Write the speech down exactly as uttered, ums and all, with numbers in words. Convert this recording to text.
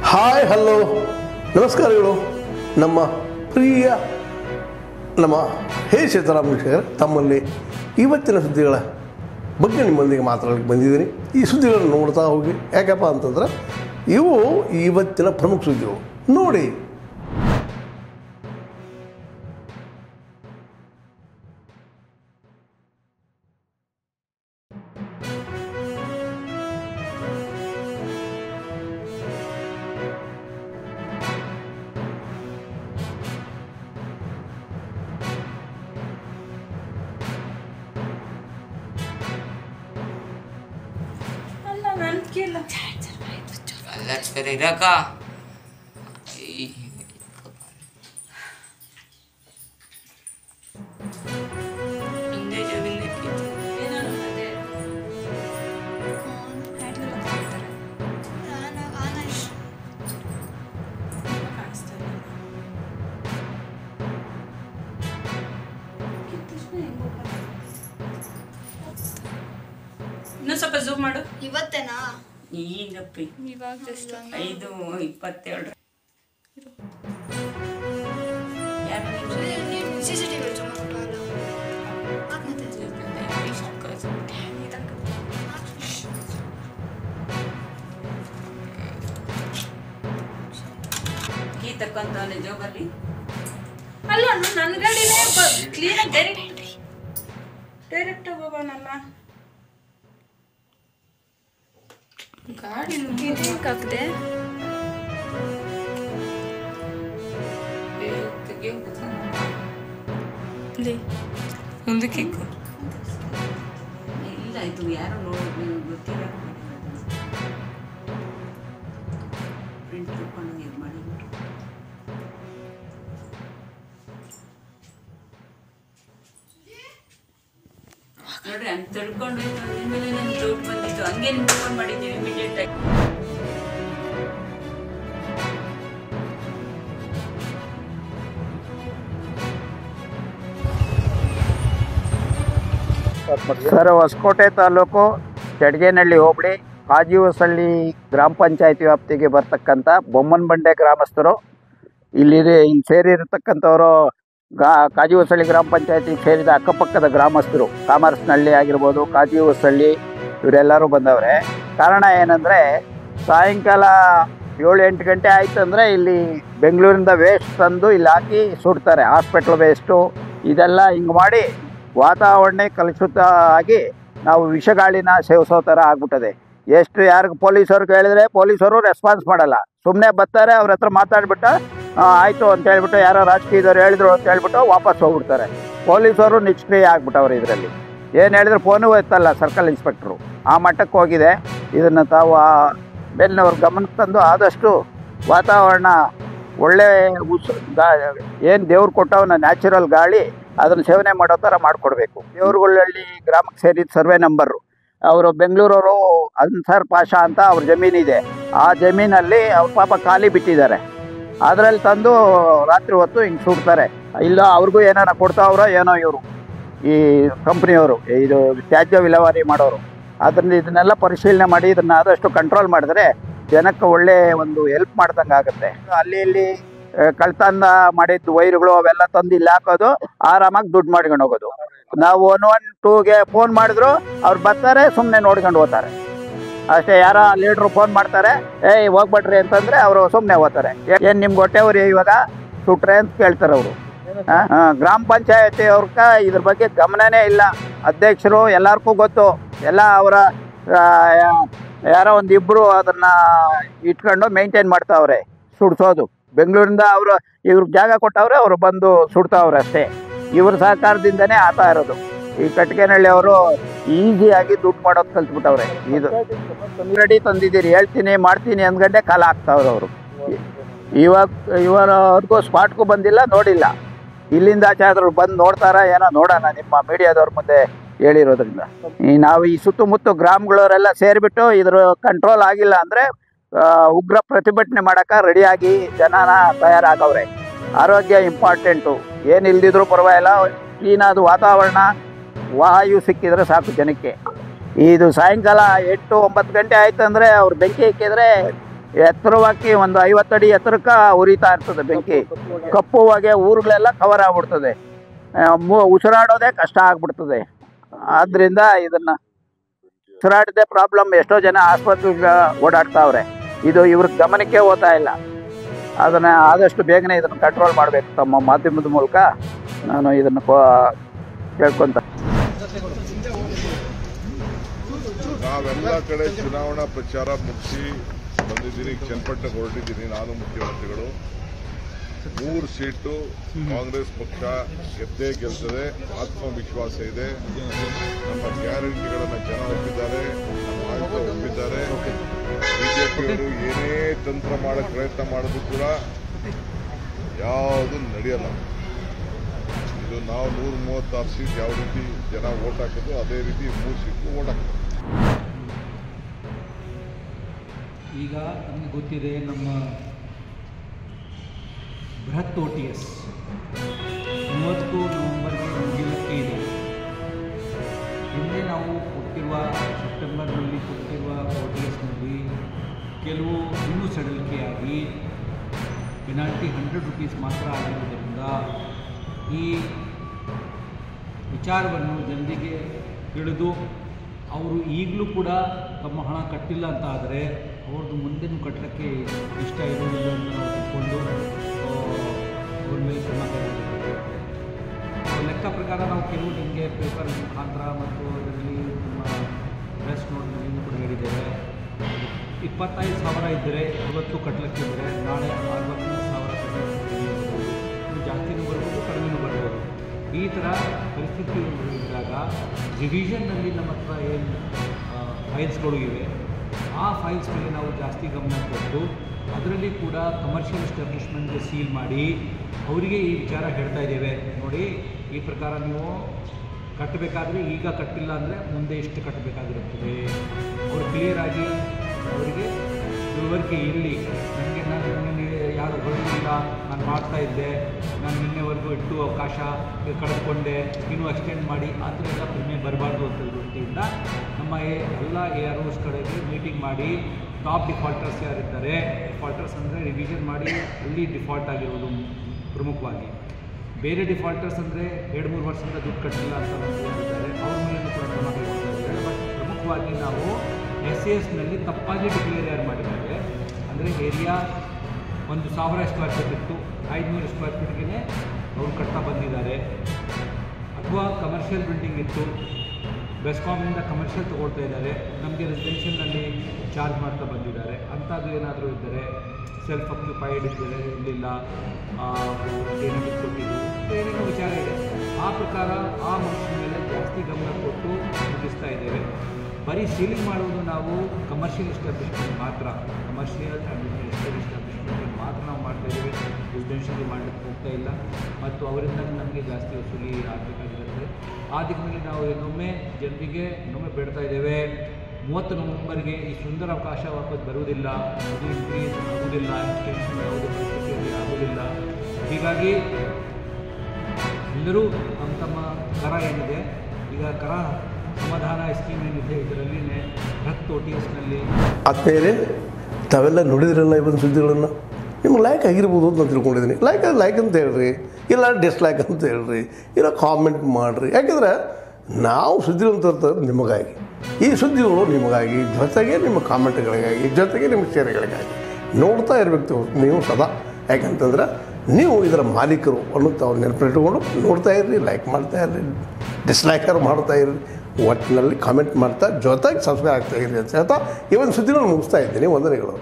Hi hello ನಮಸ್ಕಾರಗಳು. ನಮ್ಮ ಪ್ರಿಯ ನಮ್ಮ ಹೇ ಸೀತಾರಾಮ್ ವೀಕ್ಷಕರೇ, ತಮ್ಮಲ್ಲಿ ಇವತ್ತಿನ ಸುದ್ದಿಗಳ ಬಗ್ಗೆ ನಿಮ್ಮೊಂದಿಗೆ ಮಾತಾಡಲಿಕ್ಕೆ ಬಂದಿದ್ದೀನಿ. ಈ ಸುದ್ದಿಗಳನ್ನು ನೋಡ್ತಾ ಹೋಗಿ, ಯಾಕಪ್ಪ ಅಂತಂದ್ರೆ ಇವು ಇವತ್ತಿನ ಪ್ರಮುಖ ಸುದ್ದಿಗಳು ನೋಡಿ. Raka ಇನ್ನೊಂದು ಸ್ವಲ್ಪ ಝೂಮ್ ಮಾಡು. ಇವತ್ತೇನಾ? ಈಗಪ್ಪಿ ಇವಾಗ ಜಸ್ಟ್ ಐದು ಇಪ್ಪತ್ತೇಳು. ಸಿಸಿಟಿವಿ ಕೀ ತಕ್ಕಂತವನೆ ಜೋಬಲ್ಲಿ. ಅಲ್ಲ ನನ್ನ ಗಾಡಿನೇ ಕ್ಲೀನಾಗಿ ಡೈರೆಕ್ಟ್ ಡೈರೆಕ್ಟ್ ಹೋಗೋಣಲ್ಲ. ಗಾಡಿ ಹಾಕಿದೆ ಮುಂದಕ್ಕೆ ಇಲ್ಲ, ಇದು ಯಾರು ನೋಡಿ ಗೊತ್ತಿಲ್ಲ. ಪ್ರಿಂಟ್ ತಗೊಂಡು ಇದು ಮಾಡಿ ನೋಡ್ರಿ, ಹಂಗೆ ತಡ್ಕೊಂಡು ಮೇಲೆ ನಮ್ಗೆ ಡೌಟ್ ಬಂದಿತ್ತು. ಹಂಗೆ ನಿಂತ್ಕೊಂಡು ಮಾಡಿದ್ದೀವಿ ಇಮಿಡಿಯೇಟ್ ಆಗಿ. ಸರ್, ಹೊಸಕೋಟೆ ತಾಲೂಕು ಚಡ್ಗೇನಹಳ್ಳಿ ಹೋಬಳಿ ಕಾಜಿಹೊಸಳ್ಳಿ ಗ್ರಾಮ ಪಂಚಾಯತಿ ವ್ಯಾಪ್ತಿಗೆ ಬರ್ತಕ್ಕಂಥ ಬೊಮ್ಮನಬಂಡೆ ಗ್ರಾಮಸ್ಥರು. ಇಲ್ಲಿ ಇಲ್ಲಿ ಸೇರಿರತಕ್ಕಂಥವರು ಗಾ ಕಾಜಿಹೊಸಳ್ಳಿ ಗ್ರಾಮ ಪಂಚಾಯತಿಗೆ ಸೇರಿದ ಅಕ್ಕಪಕ್ಕದ ಗ್ರಾಮಸ್ಥರು, ಕಾಮರ್ಸ್ನಹಳ್ಳಿ ಆಗಿರ್ಬೋದು, ಕಾಜಿಹೊಸಳ್ಳಿ, ಇವರೆಲ್ಲರೂ ಬಂದವ್ರೆ. ಕಾರಣ ಏನಂದರೆ, ಸಾಯಂಕಾಲ ಏಳು ಎಂಟು ಗಂಟೆ ಆಯ್ತು ಅಂದರೆ ಇಲ್ಲಿ ಬೆಂಗಳೂರಿಂದ ವೇಸ್ಟ್ ತಂದು ಇಲ್ಲಿ ಹಾಕಿ ಸುಡ್ತಾರೆ. ಹಾಸ್ಪಿಟ್ಲ್ ವೇಸ್ಟು ಇದೆಲ್ಲ ಹಿಂಗೆ ಮಾಡಿ ವಾತಾವರಣ ಕಲುಷಿತ ಆಗಿ ನಾವು ವಿಷಗಾಳಿನ ಸೇವಿಸೋ ಥರ ಆಗ್ಬಿಟ್ಟದೆ. ಎಷ್ಟು ಯಾರಿಗೆ ಪೊಲೀಸವ್ರಿಗೆ ಹೇಳಿದ್ರೆ ಪೊಲೀಸರು ರೆಸ್ಪಾನ್ಸ್ ಮಾಡಲ್ಲ, ಸುಮ್ಮನೆ ಬರ್ತಾರೆ, ಅವ್ರ ಹತ್ರ ಮಾತಾಡ್ಬಿಟ್ಟು ಆಯಿತು ಅಂತ ಹೇಳ್ಬಿಟ್ಟು ಯಾರೋ ರಾಜಕೀಯದವ್ರು ಹೇಳಿದ್ರು ಅಂತ ಹೇಳ್ಬಿಟ್ಟು ವಾಪಸ್ ಹೋಗ್ಬಿಡ್ತಾರೆ. ಪೊಲೀಸರು ನಿಷ್ಕ್ರಿಯ ಆಗ್ಬಿಟ್ಟವ್ರು. ಇದರಲ್ಲಿ ಏನು ಹೇಳಿದ್ರು ಫೋನು ಎತ್ತಲ್ಲ ಸರ್ಕಲ್ ಇನ್ಸ್ಪೆಕ್ಟ್ರು. ಆ ಮಟ್ಟಕ್ಕೆ ಹೋಗಿದೆ. ಇದನ್ನು ತಾವು ಬೆನ್ನವ್ರ ಗಮನಕ್ಕೆ ತಂದು ಆದಷ್ಟು ವಾತಾವರಣ ಒಳ್ಳೆ ಉಸ್ ಗಾ ಏನು ದೇವ್ರು ಕೊಟ್ಟವನ್ನ ನ್ಯಾಚುರಲ್ ಗಾಳಿ ಅದನ್ನು ಸೇವನೆ ಮಾಡೋ ಥರ ಮಾಡಿಕೊಡ್ಬೇಕು. ದೇವ್ರಗಳ್ಳಿ ಗ್ರಾಮಕ್ಕೆ ಸೇರಿದ ಸರ್ವೆ ನಂಬರು ಅವರು ಬೆಂಗಳೂರವರು ಅನ್ಸರ್ ಪಾಷಾ ಅಂತ ಅವ್ರ ಜಮೀನಿದೆ. ಆ ಜಮೀನಲ್ಲಿ ಅವ್ರ ಪಾಪ ಖಾಲಿ ಬಿಟ್ಟಿದ್ದಾರೆ. ಅದರಲ್ಲಿ ತಂದು ರಾತ್ರಿ ಹೊತ್ತು ಹಿಂಗೆ ಸುಡ್ತಾರೆ. ಇಲ್ಲ ಅವ್ರಿಗೂ ಏನಾರ ಕೊಡ್ತಾವ್ರೋ ಏನೋ ಇವರು ಈ ಕಂಪ್ನಿಯವರು, ಇದು ತ್ಯಾಜ್ಯ ವಿಲೇವಾರಿ ಮಾಡೋರು. ಅದರಿಂದ ಇದನ್ನೆಲ್ಲ ಪರಿಶೀಲನೆ ಮಾಡಿ ಇದನ್ನು ಆದಷ್ಟು ಕಂಟ್ರೋಲ್ ಮಾಡಿದ್ರೆ ಜನಕ್ಕೆ ಒಳ್ಳೆ ಒಂದು ಹೆಲ್ಪ್ ಮಾಡ್ದಂಗೆ ಆಗುತ್ತೆ. ಅಲ್ಲಿ ಇಲ್ಲಿ ಕಳ್ತನ ಮಾಡಿದ್ದು ವೈರುಗಳು ಅವೆಲ್ಲ ತಂದು ಇಲ್ಲಿ ಹಾಕೋದು, ಆರಾಮಾಗಿ ದುಡ್ಡು ಮಾಡ್ಕೊಂಡು ಹೋಗೋದು. ನಾವು ಒನ್ ಒನ್ ಟೂಗೆ ಫೋನ್ ಮಾಡಿದ್ರು ಅವ್ರು ಬರ್ತಾರೆ, ಸುಮ್ಮನೆ ನೋಡ್ಕೊಂಡು ಹೋಗ್ತಾರೆ ಅಷ್ಟೇ. ಯಾರ ಲೀಡ್ರು ಫೋನ್ ಮಾಡ್ತಾರೆ, ಏಯ್ ಹೋಗ್ಬಿಟ್ರಿ ಅಂತಂದರೆ ಅವರು ಸುಮ್ಮನೆ ಹೋಗ್ತಾರೆ. ಏನು ನಿಮ್ಗೆ ಹೊಟ್ಟೆವ್ರಿ ಇವಾಗ ಸುಟ್ರೆ ಅಂತ ಕೇಳ್ತಾರೆ ಅವರು. ಹಾಂ, ಗ್ರಾಮ ಪಂಚಾಯತಿ ಅವ್ರಕ ಇದ್ರ ಬಗ್ಗೆ ಗಮನನೇ ಇಲ್ಲ. ಅಧ್ಯಕ್ಷರು ಎಲ್ಲರಿಗೂ ಗೊತ್ತು, ಎಲ್ಲ ಅವರ ಯಾರೋ ಒಂದು ಇಬ್ಬರು ಅದನ್ನು ಇಟ್ಕೊಂಡು ಮೇಂಟೈನ್ ಮಾಡ್ತಾವ್ರೆ ಸುಡ್ಸೋದು. ಬೆಂಗಳೂರಿಂದ ಅವರು ಇವ್ರಿಗೆ ಜಾಗ ಕೊಟ್ಟವ್ರೆ, ಅವರು ಬಂದು ಸುಡ್ತಾವ್ರೆ ಅಷ್ಟೇ. ಇವ್ರ ಸಹಕಾರದಿಂದನೇ ಆಗ್ತಾ ಇರೋದು. ಈ ಕಟ್ಗೆನಹಳ್ಳಿ ಅವರು ಈಸಿಯಾಗಿ ದುಡ್ಡು ಮಾಡೋದು ಕಲ್ತ್ಬಿಟ್ಟವ್ರೆ. ಇದು ರೆಡಿ ತಂದಿದ್ದೀರಿ, ಹೇಳ್ತೀನಿ ಮಾಡ್ತೀನಿ ಅಂದ್ಗಂಡೆ ಕಾಲ ಹಾಕ್ತಾವ್ರೆ ಅವರು. ಇವಾಗ ಇವರವ್ರಿಗೂ ಸ್ಪಾಟ್ಗೂ ಬಂದಿಲ್ಲ, ನೋಡಿಲ್ಲ. ಇಲ್ಲಿಂದ ಆಚೆ ಆದ್ರೂ ಬಂದು ನೋಡ್ತಾರ ಏನೋ ನೋಡೋಣ ನಿಮ್ಮ ಮೀಡಿಯಾದವ್ರ ಮುಂದೆ ಹೇಳಿರೋದ್ರಿಂದ. ಈ ನಾವು ಈ ಸುತ್ತಮುತ್ತ ಗ್ರಾಮಗಳವರೆಲ್ಲ ಸೇರಿಬಿಟ್ಟು ಇದ್ರ ಕಂಟ್ರೋಲ್ ಆಗಿಲ್ಲ ಅಂದರೆ ಉಗ್ರ ಪ್ರತಿಭಟನೆ ಮಾಡೋಕೆ ರೆಡಿಯಾಗಿ ಜನನ ತಯಾರಾಗವ್ರೆ. ಆರೋಗ್ಯ ಇಂಪಾರ್ಟೆಂಟು, ಏನು ಇಲ್ದಿದ್ರು ಪರವಾಗಿಲ್ಲ, ಕ್ಲೀನಾದ ವಾತಾವರಣ ವಾಯು ಸಿಕ್ಕಿದ್ರೆ ಸಾಕು ಜನಕ್ಕೆ. ಇದು ಸಾಯಂಕಾಲ ಎಂಟು ಒಂಬತ್ತು ಗಂಟೆ ಆಯ್ತು ಅಂದರೆ ಅವ್ರು ಬೆಂಕಿ ಇಕ್ಕಿದ್ರೆ ಎತ್ತರವಾಗಿ ಒಂದು ಐವತ್ತಡಿ ಎತ್ತರಕ್ಕೆ ಉರಿತಾ ಇರ್ತದೆ ಬೆಂಕಿ. ಕಪ್ಪು ಹೊಗೆ ಊರುಗಳೆಲ್ಲ ಕವರ್ ಆಗ್ಬಿಡ್ತದೆ. ಮು- ಉಸಿರಾಡೋದೇ ಕಷ್ಟ ಆಗ್ಬಿಡ್ತದೆ. ಆದ್ದರಿಂದ ಇದನ್ನು ಉಸಿರಾಡದೆ ಪ್ರಾಬ್ಲಮ್ ಎಷ್ಟೋ ಜನ ಆಸ್ಪತ್ರೆಗೆ ಓಡಾಡ್ತಾವ್ರೆ. ಇದು ಇವ್ರ ಗಮನಕ್ಕೆ ಹೋಗ್ತಾ ಇಲ್ಲ. ಅದನ್ನು ಆದಷ್ಟು ಬೇಗನೆ ಇದನ್ನು ಕಂಟ್ರೋಲ್ ಮಾಡಬೇಕು. ತಮ್ಮ ಮಾಧ್ಯಮದ ಮೂಲಕ ನಾನು ಇದನ್ನು ಕೇಳ್ಕೊಂತ ನಾವೆಲ್ಲ ಕಡೆ ಚುನಾವಣಾ ಪ್ರಚಾರ ಮುಗಿಸಿ ಬಂದಿದ್ದೀನಿ. ಚನ್ನಪಟ್ಟಣಕ್ಕೆ ಹೊರಟಿದ್ದೀನಿ ನಾನು, ಮುಖ್ಯಮಂತ್ರಿಗಳು. ಮೂರು ಸೀಟು ಕಾಂಗ್ರೆಸ್ ಪಕ್ಷ ಗೆದ್ದೇ ಗೆಲ್ತದೆ, ಆತ್ಮವಿಶ್ವಾಸ ಇದೆ. ನಮ್ಮ ಗ್ಯಾರಂಟಿಗಳನ್ನು ಜನ ಒಪ್ಪಿದ್ದಾರೆ, ನಮ್ಮ ಆಯುಕ್ತ ಒಪ್ಪಿದ್ದಾರೆ. ಬಿಜೆಪಿಯವರು ಏನೇ ತಂತ್ರ ಮಾಡಕ್ಕೆ ಪ್ರಯತ್ನ ಮಾಡಿದ್ರು ಕೂಡ ಯಾವುದು ನಡೆಯಲ್ಲ. ಇದು ನಾವು ನೂರ ಮೂವತ್ತಾರು ಸೀಟ್ ಯಾವ ರೀತಿ ಜನ ಓಟ್ ಹಾಕಿದ್ರು ಅದೇ ರೀತಿ ಮೂರು ಸೀಟು ಓಟ್ ಹಾಕಿದ್ರು. ಈಗ ನಮಗೆ ಗೊತ್ತಿದೆ ನಮ್ಮ ಬೃಹತ್ ಒ ಟಿ ಎಸ್ ಮೂವತ್ತು ನವೆಂಬರ್ಗೆ ಮುಗಿಯಲಿಕ್ಕೆ ಇದೆ. ಹಿಂದೆ ನಾವು ಕೊಟ್ಟಿರುವ ಸೆಪ್ಟೆಂಬರ್ನಲ್ಲಿ ಕೊಟ್ಟಿರುವ ಒ ಟಿ ಎಸ್ನಲ್ಲಿ ಕೆಲವು ಇನ್ನೂ ಸಡಿಲಿಕೆಯಾಗಿ ಪೆನಾಲ್ಟಿ ಹಂಡ್ರೆಡ್ ರುಪೀಸ್ ಮಾತ್ರ ಆಗಿರುವುದರಿಂದ ಈ ವಿಚಾರವನ್ನು ಜನರಿಗೆ ತಿಳಿದು ಅವರು ಈಗಲೂ ಕೂಡ ತಮ್ಮ ಹಣ ಕಟ್ಟಿಲ್ಲ ಅಂತ ಆದರೆ ಅವ್ರದ್ದು ಮುಂದೆನೂ ಕಟ್ಟಲಿಕ್ಕೆ ಇಷ್ಟ ಇರೋದಿಲ್ಲ ಅಂತ ನಾವು ತಿಳ್ಕೊಂಡು ಅವ್ರ ಮೇಲೆ ಕ್ರಮ ಕೈಗೊಳ್ಳುತ್ತೇವೆ. ಲೆಕ್ಕ ಪ್ರಕಾರ ನಾವು ಕೆಲವು ನಿಮಗೆ ಪೇಪರ್ ಮುಖಾಂತರ ಮತ್ತು ಇದರಲ್ಲಿ ನಮ್ಮ ಪ್ರೆಸ್ ನೋಟ್ನಲ್ಲಿ ಕೂಡ ಹೇಳಿದ್ದೇವೆ. ಇಪ್ಪತ್ತೈದು ಸಾವಿರ ಇದ್ದರೆ ಇವತ್ತು ಕಟ್ಟಲಿಕ್ಕಿದ್ದರೆ ನಾಳೆ ಅರವತ್ತು ಸಾವಿರ ಕಟ್ಟಲಿಕ್ಕೆ ಜಾಸ್ತಿನೂ ಬರ್ಬೋದು, ಕಡಿಮೆನೂ ಬರ್ಬೋದು. ಈ ಥರ ಪರಿಸ್ಥಿತಿ ಇದ್ದಾಗ ರಿವಿಷನ್ನಲ್ಲಿ ನಮ್ಮ ಹತ್ರ ಏನು ಫೈಲ್ಸ್ಗಳು ಇವೆ, ಆ ಫೈಲ್ಸ್ ಮೇಲೆ ನಾವು ಜಾಸ್ತಿ ಗಮನ ಕೊಟ್ಟು ಅದರಲ್ಲಿ ಕೂಡ ಕಮರ್ಷಿಯಲ್ ಎಸ್ಟಾಬ್ಲಿಷ್ಮೆಂಟ್ಗೆ ಸೀಲ್ ಮಾಡಿ ಅವರಿಗೆ ಈ ವಿಚಾರ ಹೇಳ್ತಾ ಇದ್ದೇವೆ. ನೋಡಿ, ಈ ಪ್ರಕಾರ ನೀವು ಕಟ್ಟಬೇಕಾದ್ರೆ ಈಗ ಕಟ್ಟಿಲ್ಲ ಅಂದರೆ ಮುಂದೆ ಎಷ್ಟು ಕಟ್ಟಬೇಕಾಗಿರುತ್ತದೆ. ಅವರು ಕ್ಲಿಯರಾಗಿ ಅವರಿಗೆ ತಿಳುವಳಿಕೆ ಇರಲಿ. ನನಗೆ ನಾನು ನಿನ್ನೆ ಯಾರು ಹೊರಡಿಲ್ಲ, ನಾನು ಮಾಡ್ತಾ ಇದ್ದೆ, ನಾನು ನಿನ್ನೆವರೆಗೂ ಇಟ್ಟು ಅವಕಾಶ ಕಳೆದುಕೊಂಡೆ, ಇನ್ನೂ ಎಕ್ಸ್ಟೆಂಡ್ ಮಾಡಿ ಆ ಥರ ಎಲ್ಲ ಪ್ರಶ್ನೆ ಬರಬಾರ್ದು ಅಂತ ದೃಷ್ಟಿಯಿಂದ ನಮ್ಮ ಎಲ್ಲ ಎ ಆರ್ ಓಸ್ ಕಡೆಗೆ ಮೀಟಿಂಗ್ ಮಾಡಿ ಟಾಪ್ ಡಿಫಾಲ್ಟರ್ಸ್ ಯಾರಿದ್ದಾರೆ, ಡಿಫಾಲ್ಟರ್ಸ್ ಅಂದರೆ ರಿವಿಷನ್ ಮಾಡಿ ಅಲ್ಲಿ ಡಿಫಾಲ್ಟ್ ಆಗಿರೋದು ಪ್ರಮುಖವಾಗಿ. ಬೇರೆ ಡಿಫಾಲ್ಟರ್ಸ್ ಅಂದರೆ ಎರಡು ಮೂರು ವರ್ಷದಿಂದ ದುಡ್ಡು ಕಟ್ಟಿಲ್ಲ ಅಂತ ಹೇಳ್ತಾರೆ, ಅವ್ರ ಮೇಲೆ ಕೂಡ ಕ್ರಮ ಕೈಗೊಳ್ತಾರೆ. ಬಟ್ ಪ್ರಮುಖವಾಗಿ ನಾವು ಎಸ್ ಸಿ ಎಸ್ನಲ್ಲಿ ತಪ್ಪಾಗಿ ಡಿಕ್ಲೇರ್ ಯಾರು ಮಾಡಿದ್ದಾರೆ ಅಂದರೆ ಏರಿಯಾ ಒಂದು ಸಾವಿರ ಸ್ಕ್ವೇರ್ ಫೀಟ್ ಇತ್ತು, ಐದುನೂರು ಸ್ಕ್ವೇರ್ ಫೀಟ್ಗೆ ಅವರು ಕಟ್ತಾ ಬಂದಿದ್ದಾರೆ. ಅಥವಾ ಕಮರ್ಷಿಯಲ್ ಬಿಲ್ಡಿಂಗ್ ಇತ್ತು, ಬೆಸ್ಕಾಮಿಂದ ಕಮರ್ಷಿಯಲ್ ತೊಗೊಳ್ತಾ ಇದ್ದಾರೆ, ನಮಗೆ ರೆಸಿಡೆನ್ಷಿಯಲ್ನಲ್ಲಿ ಚಾರ್ಜ್ ಮಾಡ್ತಾ ಬಂದಿದ್ದಾರೆ. ಅಂಥದ್ದು ಏನಾದರೂ ಇದ್ದರೆ ಸೆಲ್ಫ್ ಆಕ್ಯುಪೈಡ್ ಇದ್ದರೆ ಇರಲಿಲ್ಲ, ಏನೇನು ಕೊಟ್ಟಿದ್ದು ಏನೇನೋ ವಿಚಾರ ಇದೆ. ಆ ಪ್ರಕಾರ ಆ ಮನುಷ್ಯನ ಮೇಲೆ ಜಾಸ್ತಿ ಗಮನ ಕೊಟ್ಟು ಮುಗಿಸ್ತಾ ಇದ್ದೇವೆ. ಬರೀ ಸೀಲಿಂಗ್ ಮಾಡುವುದು ನಾವು ಕಮರ್ಷಿಯಲ್ ಎಸ್ಟಾಬ್ಲಿಷ್ಮೆಂಟ್ ಮಾತ್ರ, ಕಮರ್ಷಿಯಲ್ ಅಡ್ಮಿನಿಸ್ಟ್ರೇಟಿವ್ ಎಸ್ಟಾಬ್ಲಿಷ್ಮೆಂಟಿಗೆ ಮಾತ್ರ ನಾವು ಮಾಡ್ತಾ ಇದ್ದೇವೆ. ರೆಸಿಡೆನ್ಷಿಯಲಿ ಮಾಡಲಿಕ್ಕೆ ಹೋಗ್ತಾ ಇಲ್ಲ ಮತ್ತು ಅವರಿಂದ ನಮಗೆ ಜಾಸ್ತಿ ವಸೂಲಿ ಆಗಬೇಕಾಗಿರುತ್ತೆ. ಆ ದಿಕ್ಕಿನಲ್ಲಿ ನಾವು ಇನ್ನೊಮ್ಮೆ ಜನರಿಗೆ ಇನ್ನೊಮ್ಮೆ ಬೇಡ್ತಾ ಇದ್ದೇವೆ, ಮೂವತ್ತು ನವೆಂಬರ್ಗೆ ಈ ಸುಂದರ ಅವಕಾಶ ವಾಪಸ್ ಬರುವುದಿಲ್ಲ, ಅದು ಇನ್ಕ್ರೀಸ್ ಆಗುವುದಿಲ್ಲ, ಎಕ್ಸ್ಟೆನ್ಷನ್ ಯಾವುದೇ ಪರಿಸ್ಥಿತಿಯಲ್ಲಿ ಆಗುವುದಿಲ್ಲ. ಹೀಗಾಗಿ ಎಲ್ಲರೂ ತಮ್ಮ ತಮ್ಮ ಕರ ಏನಿದೆ, ಈಗ ಕರ ಸಮಾಧಾನ ಸ್ಕೀಮ್ ಏನಿದೆ ಇದರಲ್ಲಿನೇ ಬೃಹತ್ ಒ ಟಿ ಎಸ್ನಲ್ಲಿ ಆತ್ಮೀಯರೇ, ತಾವೆಲ್ಲ ನೋಡಿದ್ರಲ್ಲ ಇವತ್ತು ಸುದ್ದಿಗಳನ್ನು. ನಿಮ್ಗೆ ಲೈಕ್ ಆಗಿರ್ಬೋದು ಅಂತ ತಿಳ್ಕೊಂಡಿದ್ದೀನಿ. ಲೈಕ್ ಲೈಕ್ ಅಂತ ಹೇಳ್ರಿ, ಇಲ್ಲ ಡಿಸ್ಲೈಕ್ ಅಂತ ಹೇಳ್ರಿ, ಇಲ್ಲ ಕಾಮೆಂಟ್ ಮಾಡಿರಿ. ಯಾಕೆಂದ್ರೆ ನಾವು ಸುದ್ದಿಗಳನ್ನು ತರ್ತಾರೆ ನಿಮಗಾಗಿ. ಈ ಸುದ್ದಿಗಳು ನಿಮಗಾಗಿ, ಜೊತೆಗೆ ನಿಮ್ಮ ಕಾಮೆಂಟ್ಗಳಿಗಾಗಿ, ಜೊತೆಗೆ ನಿಮ್ಮ ಶೇರ್ಗಳಿಗಾಗಿ ನೋಡ್ತಾ ಇರಬೇಕು ನೀವು ಸದಾ. ಯಾಕಂತಂದ್ರೆ ನೀವು ಇದರ ಮಾಲೀಕರು ಅನ್ನೋದು ತಾವು ನೆನಪಿಟ್ಟುಕೊಂಡು ನೋಡ್ತಾ ಇರ್ರಿ, ಲೈಕ್ ಮಾಡ್ತಾ ಇರ್ರಿ, ಡಿಸ್ಲೈಕರ್ ಮಾಡ್ತಾ ಇರ್ರಿ, ಒಟ್ಟಿನಲ್ಲಿ ಕಾಮೆಂಟ್ ಮಾಡ್ತಾ ಜೊತೆಗೆ ಸಬ್ಸ್ಕ್ರೈಬ್ ಆಗ್ತಾ ಇರ್ರಿ ಅಂತ ಹೇಳ್ತಾ ಈ ಒಂದು ಸುದ್ದಿಗಳನ್ನು ಮುಗಿಸ್ತಾ ಇದ್ದೀನಿ. ವಂದನೆಗಳು.